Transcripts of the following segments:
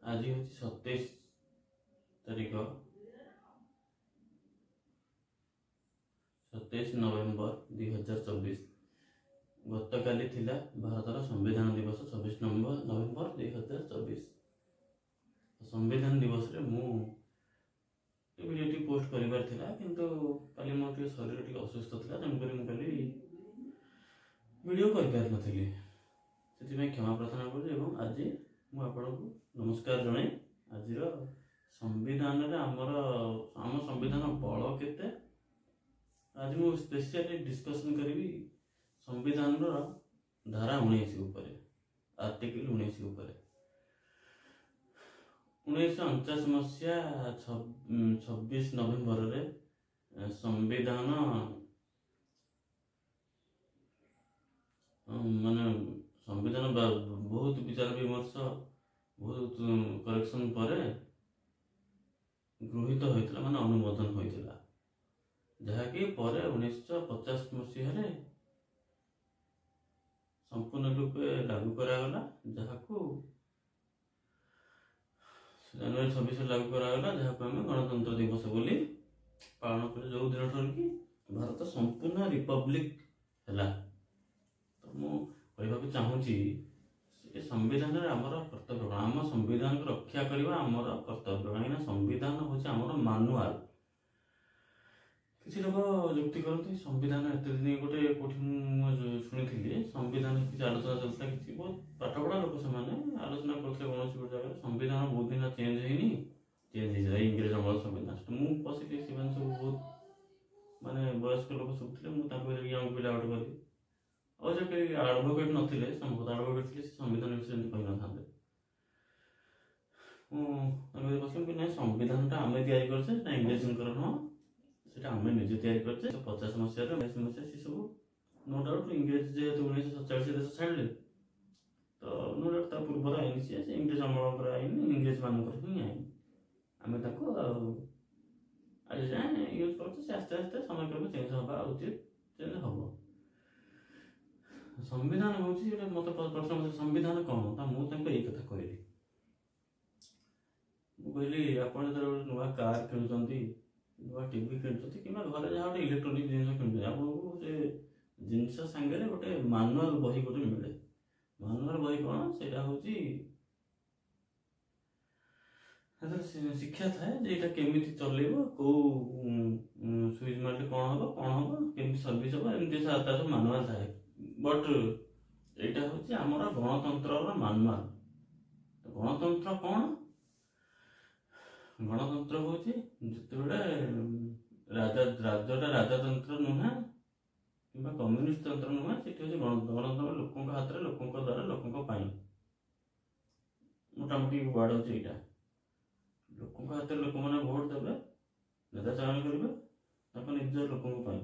आज हूँ 27 तारीख 27 नवेम्बर 2024। गत काली थिला भारतर संविधान दिवस 26 नवेम्बर 2024। संविधान दिवस रे मु वीडियो पोस्ट करिवार थिला किंतु काली मोर के शरीर टी असुस्थ थिला तम करी मु काली वीडियो कर पार नथिली सेति क्षमा प्रार्थना करू। एवं आज मु आपनको नमस्कार जणे। आज संविधान रे आम संविधान बल केते आज मु स्पेशली डिस्कशन करी संविधान धारा 19 ऊपर आर्टिकल 19 ऊपर 1949 मसीहा 26 नवेम्बर रे संविधान माने संविधान बहुत विचार विमर्श बहुत करेक्शन पर गृहीत होता माने अनुमोदन होता जहाँकि पर 1950 मसीह संपूर्ण रूपे लागू करागला जहाँ जनवरी 26 लागू करागला जहाँ आम गणतंत्र दिवस बोली पालन कर जो दिन ठार कि भारत संपूर्ण रिपब्लिक है। तो मुझे चाहूँगी संविधान आमर कर्तव्य आम संविधान को रक्षा करवा आमर कर्तव्य कहीं संविधान हूँ आमर मानुआल। किसी लोग जुक्ति करते संविधान एत दिन गोटे कौटी शुणी संविधान किसी आलोचना चलता कि बहुत पाठ पढ़ा लोक से आलोचना करते कौन गोटे जगह संविधान बहुत दिन चेंज होनी चेंज हो इंग्रेज अमल संविधान मुझे पशिली से सब बहुत माने वयस्क लोक सब थे मुझे यंग पिला गोटे करी और जो कई आडभोकेट नथिले संभवतः आडभोकेट थे संविधान विषय कही न था मुझे संविधान आम या इंग्रेज नुह से आम निजे या 50 मसीह 22 मसीहा सी सब नो डाउट इंग्रेज जेहतु 1947 देश छाड़े तो नो डाउट पूर्वर आईन सी इंग्रेज अमल आईन इंग्रेज मान ही आईन आम आज जाए यूज कर आस्ते आस्ते समय क्रम चेंज हवा उचित चेंज हम। संविधान हूँ मत प्रश्न संविधान कौन मुझे कथा कहली मुझे आप नुआ कार किणुंट नुआ टीवी किणुंट कि घर जहाँ गोटे इलेक्ट्रोनिक जिन किणुंट आपको से जिनस सांगे गोटे मानुआल बही गोटे मिले मानुआल बही कौन से हूँ शिक्षा थाए जे केमी चल कौ सुइच मारे कौन हम केमी सर्विस हम एमती मानुआल थाए बट यहाँ हूँ आमर गणतंत्र मानुआल। गणतंत्र कौन गणतंत्र हूँ जिते राज्यटा राजतंत्र नुहे कि कम्युनिस्ट तंत्र नुहे से गणतंत्र लोकों हाथ में लोकों द्वारा लोकों मोटामोटी वार्ड हूँ यहाँ लोकों हाथ में लोक मैंने भोट देवे नेता चयन करेंगे निज लोकों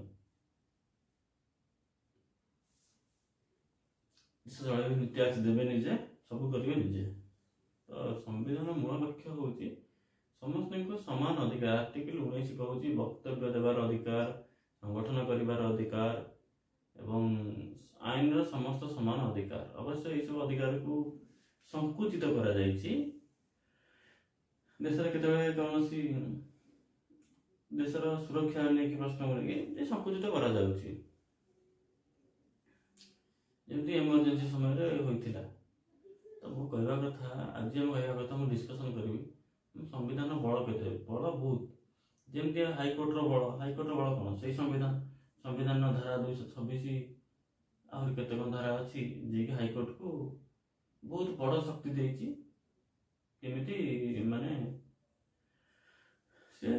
जल नीति आज देवे निजे सब करेंगे निजे। तो संविधान मूल लक्ष्य हूँ समस्त को समान अधिकार आर्टिकल 19 कहूँ वक्तव्य देवार अधिकार संगठन करिवार अधिकार एवं आईन रो समस्त समान अधिकार अवश्य ये सब अधिकार को संकुचित करा जायछि देशर केतबे कौन देशर सुरक्षा लेकिन प्रश्न करके संकुचित करा जाउछि जमी इमरजेंसी समय होता। तो मु कहवा कथा आज हम कहवा कथा मुझे डिस्कसन करी संविधान बल के बल बहुत जमी हाइकोर्ट बल कौन से संविधान संविधान धारा 226 आहरी केत धारा अच्छी जी हाइकोर्ट को बहुत बड़ शक्ति देती केमिति माने से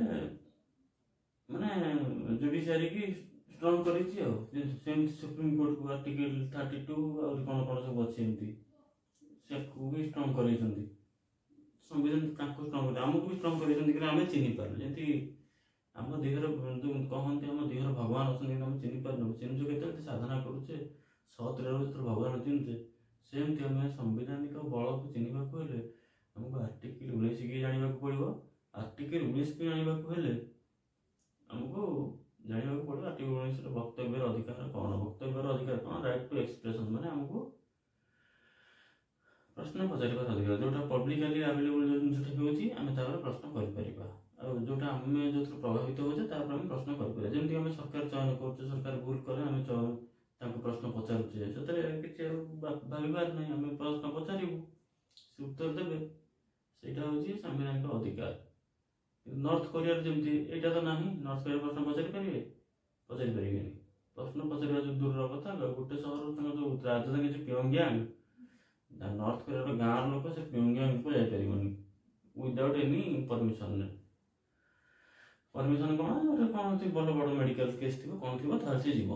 माने जुडिशियरी की स्ट्रॉन्ग करी सुप्रीम कोर्ट को आर्टिकल 32 और कौन कौन सब अच्छे भी स्ट्रॉन्ग कर संविधान स्ट्रॉन्ग आमको भी स्ट्रॉन्ग कर चिन्ह पार जमी आम देहर कहते आम देहर भगवान अच्छे आम चिन्ह पार चिन्ह के साधना करुचे सत भगवान चिन्हुचे सेमती आम संवैधानिक बल को चिन्हवाक आमको आर्टिकल 19 की जानवा पड़ो आर्टिकल 19 की जानवा आमको जानवा पड़ो आर्टिकल 19 वक्तव्य अधिकार कौन राइट टू एक्सप्रेशन माने आमको प्रश्न पचारिबार अधिकार जोटा पब्लिकली अवेलेबल जो जिनटा होची आमे तापर प्रश्न करि परिबा आ जोटा आमे जोथि प्रभावित होचे ता पर आमे प्रश्न करि परिबा जेमति आमे सरकार चयन करछे सरकार भूल करे आमे तांको प्रश्न पचारुछे सेतरे किछि भाबिबार नै आमे प्रश्न पचारिबु से उत्तर देबे सेटा होची संवैधानिक अधिकार नॉर्थ कोरिया जेमति एटा तो नाही नॉर्थ कोरिया प्रश्न पचारि परिबेनी प्रश्न पचारिबा जो दूर कथा गोटे शहर तंग जो राजधानी जे प्योंगयांग नॉर्थ कोरिया गाँव लोक से प्योंगयांग को जाई परिबनी विदाउट एनी परमिशन परमिशन कौन थी बड़ बड़ मेडिकल केस थी कौन थी तार से जीव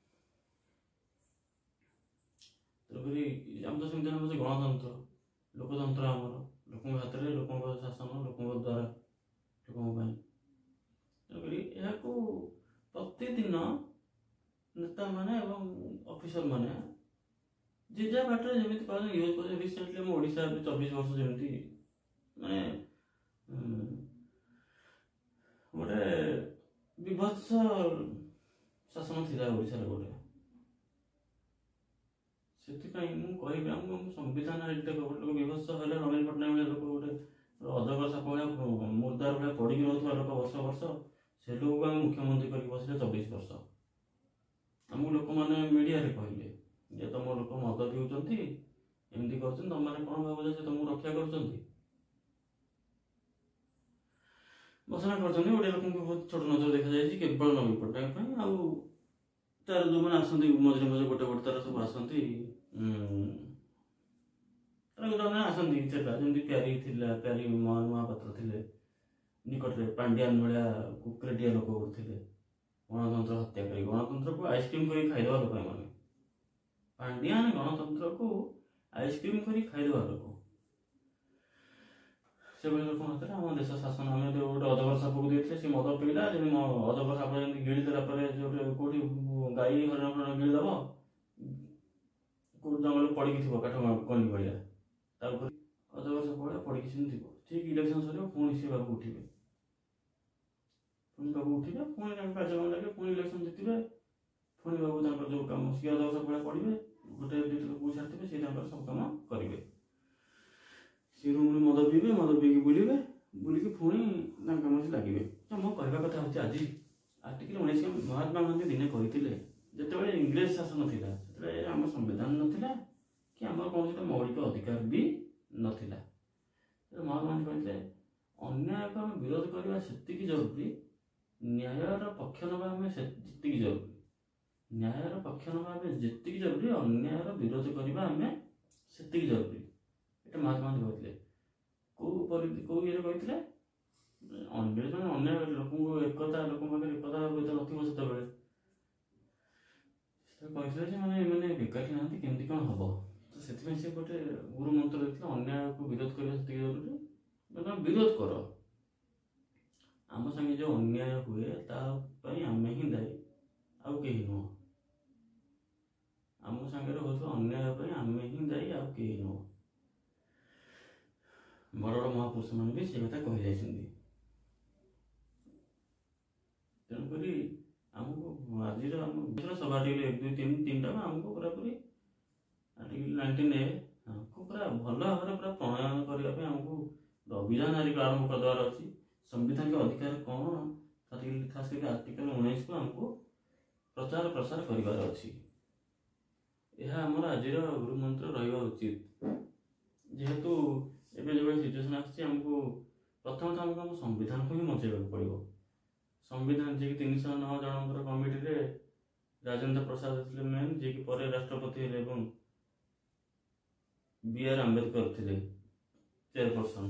तेणुक आम तो संविधान हूँ गणतंत्र लोकतंत्र आमर लोक हाथ में लोक शासन लोक द्वारा लोक तेणुक प्रतिदिन नेता माने ऑफिसर माने जे जा बाटर जमी यूज कर रिसेंटली ओडिशा 24 वर्ष जमी माने गोटे विभत्स शासन थी ओडिशा गोटे से कह संविधान लोक विभत्स है नवीन पट्टनायक लोक गोटे अजगर साप भाया मुर्दार भाया पड़ी रोक लोक वर्ष वर्ष से लोक मुख्यमंत्री कर बसले 24 वर्ष आमको लोक मैंने मीडिया कहले जे तुम लोक मद पिउचंती एमती कर तुम मैंने कौन भाव से तुमको रक्षा कर घोषणा कर लोक बहुत छोट नजर देखा जाए केवल नवीन पट्टनायक आउ तार जो मैंने आसती मझे मझे गोटे गोटे तार सब आसती गोटे मैंने आसती जमी प्यारी प्यारी महापात्र थे निकट में पांड्यान भाया कुकरेटिया लोक करते गणतंत्र हत्याकारी गणतंत्र को आइसक्रीम कर खाईदेवा लोक मैंने पांड्यान गणतंत्र को आइसक्रीम कर खाईदेवा लोक से लोक हाथ में आम देश शासन आम जो गोटे अजगर साप को देते सी मद पीला जमी अजगर साप जमी गिड़देला जो कौटी गाई हरण हरण गिड़देव कौट जंगल पड़ी थी काठ कणी भाया अजगर साप भाया पड़ी थी ठीक इलेक्शन सर पुणी सी बाबू उठे पुणी बाबू उठे पुणी कार्यक्रम लगे पुणी इलेक्शन जीतबे पुणी बाबू जो कम सी अजगर साप भाया पड़े गोटे लोक छाड़े सी सब कम करेंगे सी रूम मद पीबे मद पीकी बुलवे बुलिकी पुणी कम से लगे मो कहवा कथा हूँ आज आर्टिकल 19 महात्मा गांधी दिने कहते जिते इंग्रेज शासन थिला से आम संविधान नाला कि आम कौन मौलिक अधिकार भी नाला महात्मा गांधी कहते अन्याय को आम विरोध करवा से जरूरी न्यायर पक्ष नवा आम जी जरूरी न्यायर पक्ष नवा आम जी जरूरी अन्यायर विरोध करवा आम से जरूरी ये महात्मा गांधी कहते कौ ये कहते अंग्रेज मैंने अन्य लोक एकता लोक एकता नथिबो सेतबेले कहते मैंने बेकारी ना केमती कौन हम तो से गोटे गुरु मंत्र देते अन्याय को विरोध करवा से जरूरी विरोध कर आम संगे जो अन्याय हुए आम ही दायी आउ कहीं नुह आम सागर हो अन्याय आम ही दायी आउ कहीं नुह बड़ बड़ महापुरुष मैंने भी से कथा कही जाइछन्ति तेणुक आमको आज सब आर्टिकल 1 2 3 3 टा आमको पूरा पूरी आर्टिकल 19A को पूरा भल भाव पूरा प्रणयन करने आमको अभियान आरंभ करदेवार अच्छी संविधान के अधिकार कौन खास करके आर्टिकल 19 को आमको प्रचार प्रसार करार अच्छी यह आमर आज गुरु मंत्र रहा उचित जेहेतु एवं जो सिचुएसन आमको प्रथम आमको आम संविधान को ही बचाइबा पड़ो संविधान जी 309 जन कमिटी राजेंद्र प्रसाद थे मेन जी कि राष्ट्रपति BR आंबेडकर थे चेयरपर्सन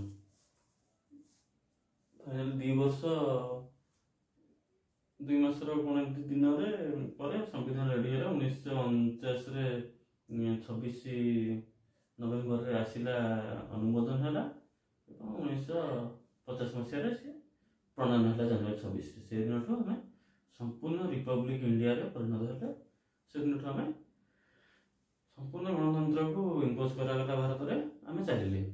फाइनल 2 वर्ष 2 मास दिन संविधान रेडी है 1949 26 नवेम्बर आसला अनुमोदन है 1950 मसीह प्रणयन है जनवरी 26 से दिन आम संपूर्ण रिपब्लिक इंडिया परिणत है से दिन आम संपूर्ण गणतंत्र को इम्पोज करागला भारत में आम चलिए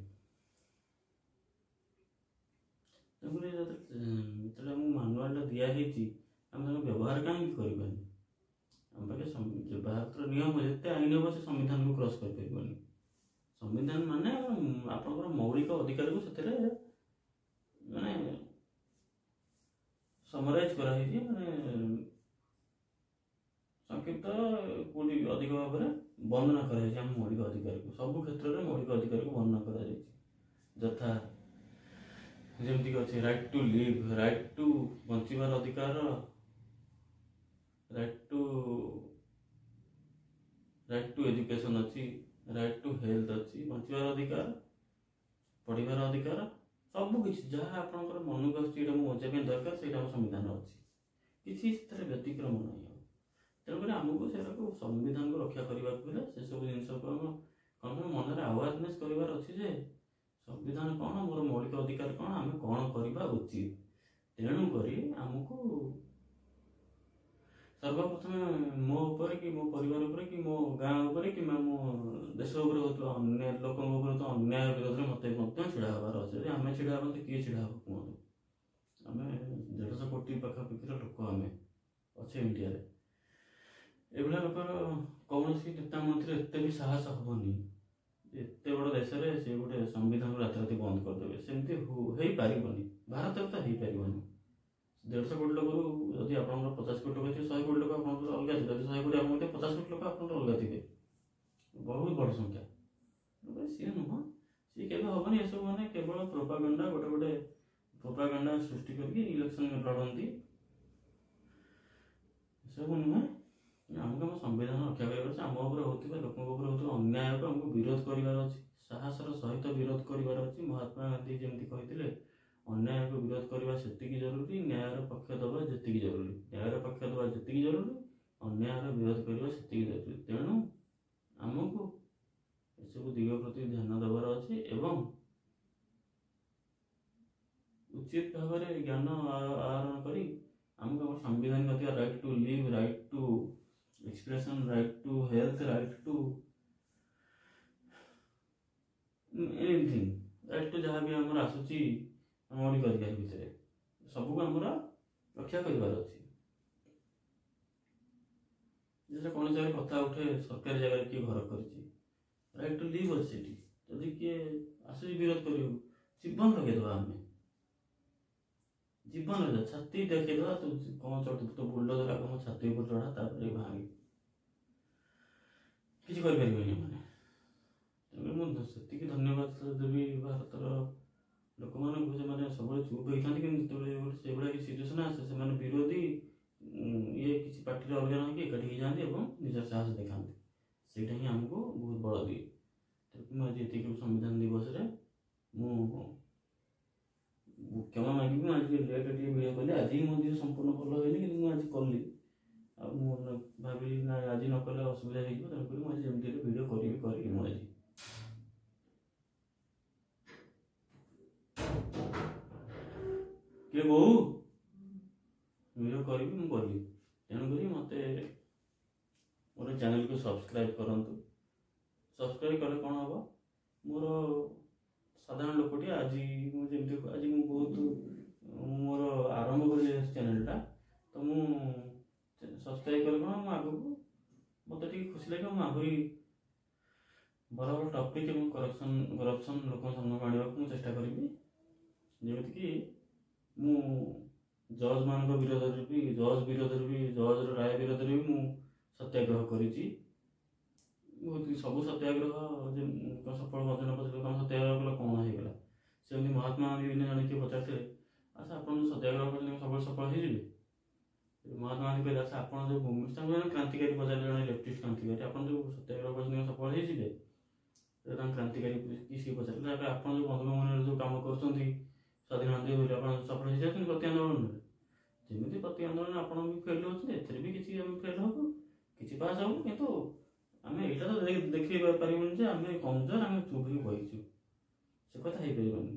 जो मानुआल दिखाई आम व्यवहार कहीं करवानी आम पाखे भारत नियम जिते आईन हम से संविधान को क्रॉस कर संविधान माने आपनकर मौलिक अधिकार को सेतरे माने समराइज करा है माने संक्षिप्त कोडी अधिक भाव में वर्णना करा है हम मौलिक अधिकार को सब क्षेत्र में मौलिक अधिकार को वर्णना करा है यथा जेमती अच्छे right to live right to बंचार अधिकार राइट टू एजुकेशन अच्छी राइट टू हेल्थ अच्छी बंचार अधिकार पढ़ार अधिकार सब किसी जहाँ आपंकर मन को आसान बचाई दरकार से संविधान अच्छी किसी व्यतिक्रम नहीं तेणुक आमको से संविधान को रक्षा करने से सब जिन कौन मन में अवेयरनेस करार अच्छी जे संविधान कौन मोर मौलिक अधिकार कौन आम कौन करवा उचित तेणुक आमको सर्वप्रथम मो ऊपर कि मो परिवार ऊपर कि मो गाँव ऊपर कि मो देश ऊपर होता अन्य लोक तो अन्याय विरोध में मत छिड़ा हबार अच्छे आम छिड़ा तो किए छिड़ा हम कहूँ आम 150 कोटी पाखापाखि लोक आम अच्छे इंडिया एभला लोकर कौन नेता मंत्री एत भी साहस हेनी एत बड़ देश में सी गोटे संविधान राताराति बंद करदे सेमती हो पारनी भारत तो हो पारनी 150 कोटी लोक जदि आप 50 कोटी लोक थे 100 कोटी लोक आप अलग थे 100 कोटी आप 50 कोटी लोक आप अलग थे बहुत बड़ संख्या सी नुह सी के हेनी ये सब मैंने केवल प्रोपागेंडा गोटे गोटे प्रोपागेंडा सृष्टि करके इलेक्शन लड़ती सब नुहे आमको आम संविधान रक्षा कर आम होता लोक अन्याय को आमको विरोध करार अच्छी साहसर सहित विरोध करार अच्छी महात्मा गांधी जमी कहते अन्याय को विरोध करवा से जरूरी न्याय पक्ष दबा जी जरूरी न्याय पक्ष दबा जी जरूरी अन्याय विरोध करवा से जरूरी तेणु आमको सब दिग प्रति ध्यान देवार अच्छे एवं उचित भाव में ज्ञान आहरण करी आमको संविधान का right to live right to expression right to health right to anything right to जहाँ भी आमर आसूची मौलिक अधिकार भितर सबको आमर रक्षा करार अच्छी जैसे कौन जगह कथा उठे सरकारी जगह किए घर कर राइट टू लिव अच्छे जदि किए आसूची विरोध कर जीवन लगे आम जीवन छाती देखीद तो कौन चढ़ तो बुलडोजर आगे मो छाती ऊपर चढ़ा तापर भांगी किसी कर मुझे धन्यवाद देवी भारतर लोक मैंने सब चुप होता से कि सिचुएसन आसे से विरोधी ये किसी पार्टी अलग ना एकाठी जाते निजर साहस देखा से आमको बहुत बड़ दिए मुझे ये संविधान दिवस क्षमा मांगी आज लेट भिडियो कली आज ही मो संपूर्ण भल होनी कि आज कली भाविली ना आज न कले असुविधा हो तेणुक मुझे जमी भिडियो करी मुझे किए बो भिडियो करी मुझे तेणुक मत मोर चैनल को सब्सक्राइब करूँ सब्सक्राइब कले कौन हम मोर साधारण लोकटी आज मुझे आज मु बहुत मोर आरंभ कर चैनलटा तो मु सब्सक्राइब कले कौन आग को मत खुशी लगे मुझे आहरी बड़ बड़ टपिक करप्शन लोक सामना आने चेष्टा करी जमीक मु जज मान विरोध भी जज जज राय विरोध भी मु सत्याग्रह करी सब सत्याग्रह सफल अर्जन कर सत्याग्रह कला कौन होगा से महात्मा गांधी दिन जन किए पचारे अच्छा आप सत्याग्रह कर सब सफल हो महात्मा गांधी कहते अच्छा आप जो क्रांतिकारी पचारे जन लेफ्टिस्ट क्रांतिकारी आप जो सत्याग्रह कर सफल हो क्रांतिकारी किसी पचारे आप जो बंधुक मन जो कम कर स्वाधीन आप सफल हो जाती प्रति आंदोलन जमी प्रति आंदोलन आप फेल होते भी किसी फेल हम कि पास हम कि आम यहाँ तो देख पारे आम कमजोर आम चुप ही बहीचु से कथा हो पारनी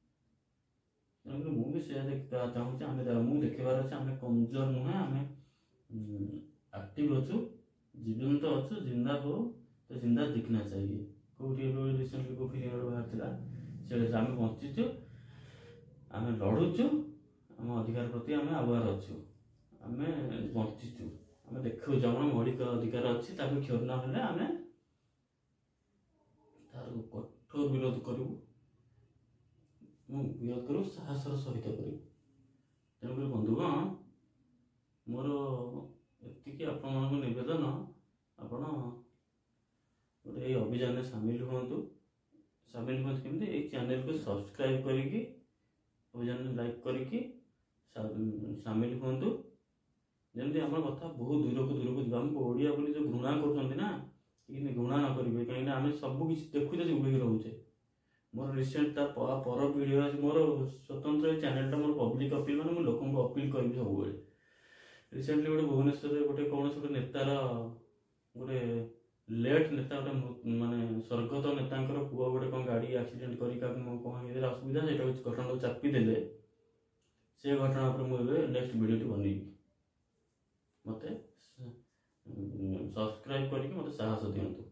मुझे चाहूँ आम मुझे देखार अच्छे आम कमजोर नुहे आम एक्टिव अच्छु जीवंत अच्छु जिंदा हो तो जिंदा दिखना चाहिए कौटी रिसेंटली को फिल्म बाहर से आम बंचीचु आम लड़ुचु आम अधिकार प्रति आम अवेयर अच्छु आम बंचीचु आम देखु आम मौलिक अधिकार अच्छी क्षुण्ण हेल्ले आम तार କରିବୁ, ମୁଁ ବିରୋଧ କରିବୁ ସାହସର ସହିତ କରିବୁ। ତେଣୁକରି ବନ୍ଧୁଗଣ, ମୋର ଏତିକି ଆପଣମାନଙ୍କୁ ନିବେଦନ, ଆପଣ ଗୋଟେ ଏଇ ଅଭିଯାନରେ ସାମିଲ ହୁଅନ୍ତୁ। କେମିତି? ଏଇ ଚ୍ୟାନେଲକୁ ସବସ୍କ୍ରାଇବ କରିକି, ଅଭିଯାନରେ ଲାଇକ୍ କରିକି ସାମିଲ ହୁଅନ୍ତୁ, ଯେମିତି ଆମର କଥା ବହୁତ ଦୂରକୁ ଯିବ। ଆମକୁ ଓଡ଼ିଆ ବୋଲି ଯେଉଁ ଘୃଣା କରୁଛନ୍ତି ନା, କିନ୍ତୁ ଘୃଣା ନ କରିବେ, କାହିଁକିନା ଆମେ ସବୁ କିଛି ଦେଖୁଛେ, ଉଭେଇ ରହୁଛେ। ମୋର ରିସେଣ୍ଟ ତା ପର ଭିଡ଼ିଓ ଅଛି, ମୋର ସ୍ୱତନ୍ତ୍ର ଏଇ ଚ୍ୟାନେଲଟା ମୋର ପବ୍ଲିକ୍ ଅପିଲ୍, ମାନେ ମୁଁ ଲୋକଙ୍କୁ ଅପିଲ୍ କରିବି ସବୁବେଳେ। ରିସେଣ୍ଟଲି ଗୋଟେ ଭୁବନେଶ୍ୱରରେ ଗୋଟେ କୌଣସି ଗୋଟେ ନେତାର, ଗୋଟେ ଲେଟ୍ ନେତା, ଗୋଟେ ମାନେ ସ୍ୱର୍ଗତ ନେତାଙ୍କର ପୁଅ ଗୋଟେ କ'ଣ ଗାଡ଼ି ଆକ୍ସିଡେଣ୍ଟ କରି କାହାକୁ କ'ଣ ହେଇଥିଲା ଅସୁବିଧା, ସେଇଟା ଘଟଣାକୁ ଚାପି ଦେଲେ। ସେ ଘଟଣା ଉପରେ ମୁଁ ଏବେ ନେକ୍ସଟ ଭିଡ଼ିଓଟି ବନେଇବି। ମୋତେ ସବସ୍କ୍ରାଇବ୍ କରିକି ମୋତେ ସାହସ ଦିଅନ୍ତୁ।